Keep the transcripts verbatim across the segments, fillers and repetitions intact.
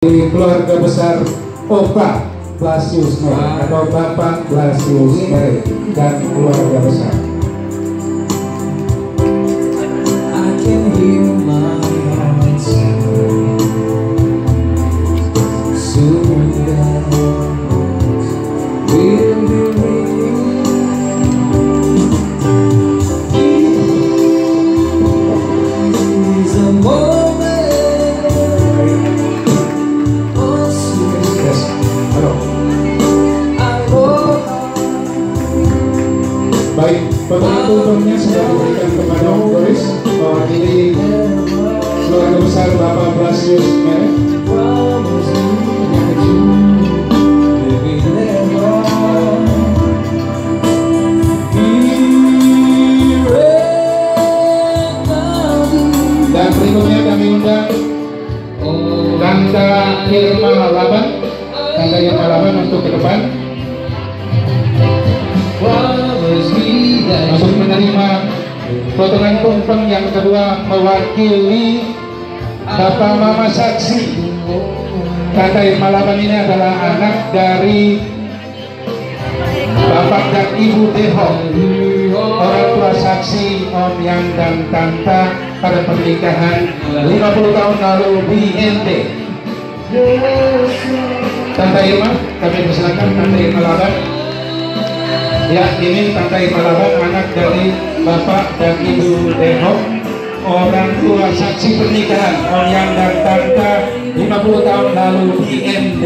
Dari keluarga besar Opa Blasius Mere atau Bapak Blasius Mere dan keluarga besar. Baik, foto-fotonya sudah diberikan kepada Om Doris mewakili keluarga besar Bapak Blasius Mere. Dan berikutnya kami undang Tante Irma Laban, Tante Irma Laban untuk ke depan untuk menerima potongan tumpeng yang kedua mewakili Bapak Mama Saksi. Tante Irma Laban ini adalah anak dari Bapak dan Ibu Deho, orang tua saksi Om Yang dan Tante pada pernikahan lima puluh tahun lalu di N T. Tante Irma, kami persilakan Tante Irma Laban. Ya, ini Tante Irma Laban, anak dari Bapak dan Ibu Deho, orang tua saksi pernikahan Om Yang dan Tante lima puluh tahun lalu di N T.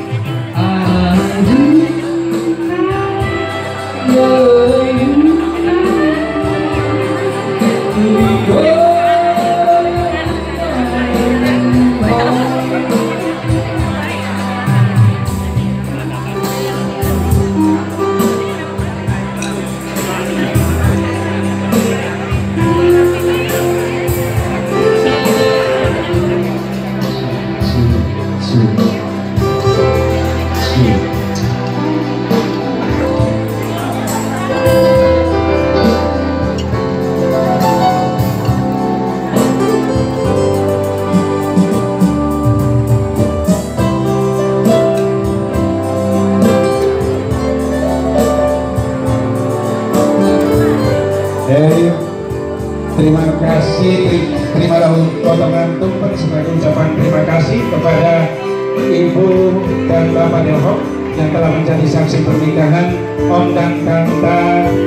Terima kasih, terima dahulu potongan tumpeng sebagai ucapan terima kasih kepada Ibu dan Bapak Deho yang telah menjadi saksi pernikahan Om dan Tante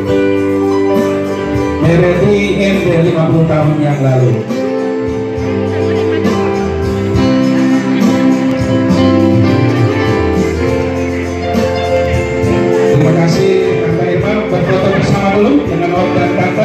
Mere di N T lima puluh tahun yang lalu. Terima kasih Tante Irma, berfoto bersama dulu dengan Om dan Tante.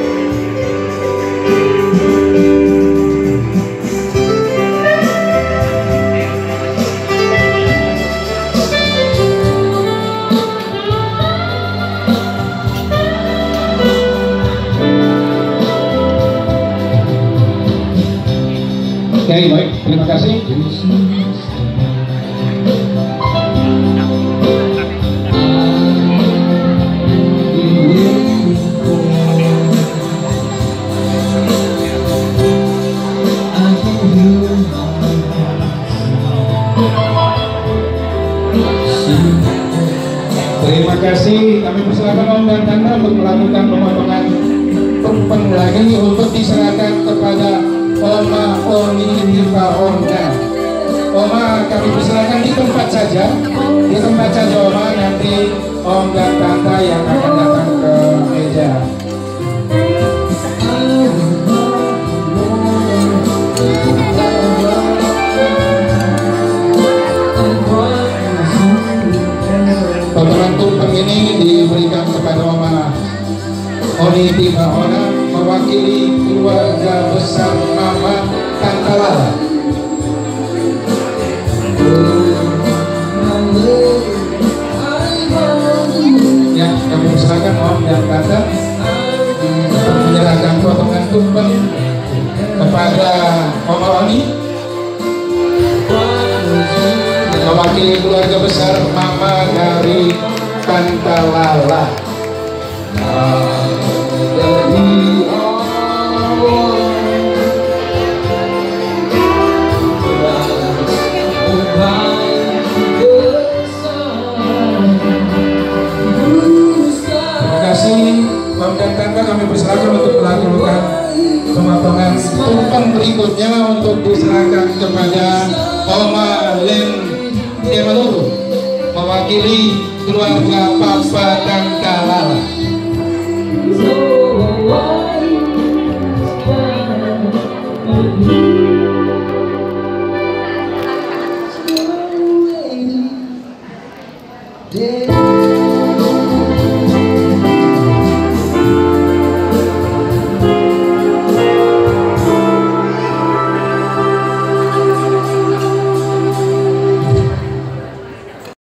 Oke, baik, terima kasih. Terima kasih, kami persilakan Om dan Tante untuk melakukan pemotongan tumpeng lagi untuk diserahkan kepada Oma Oni Diva Ona. Oma, kami persilakan di tempat saja, di tempat saja Oma, nanti Om dan Tante yang akan datang ke meja. Potongan tumpeng ini diberikan kepada Oma Oni Diva Ona mewakili keluarga besar Mama Tante Lala. Ya, kami persilakan Om dan Tante untuk menyerahkan potongan tumpeng kepada Oma Oni mewakili keluarga besar Mama dari Tante Lala. tumpeng berikutnya untuk diserahkan kepada Oma Len Kemaluru mewakili keluarga Papa dan Kalala.